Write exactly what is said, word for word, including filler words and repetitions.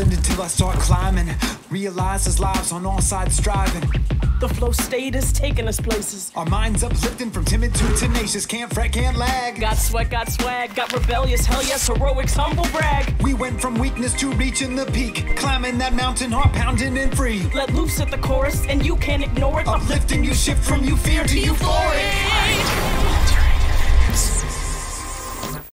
island until I start climbing. Realize there's lives on all sides striving. The flow state is taking us places. Our minds uplifting from timid to tenacious. Can't fret, can't lag. Got sweat, got swag, got rebellious, hell yes, heroics, humble brag. We went from weakness to reaching the peak. Climbing that mountain, heart pounding and free. Let loose at the chorus and you can't ignore it. Uplifting you, shift from you fear to euphoric.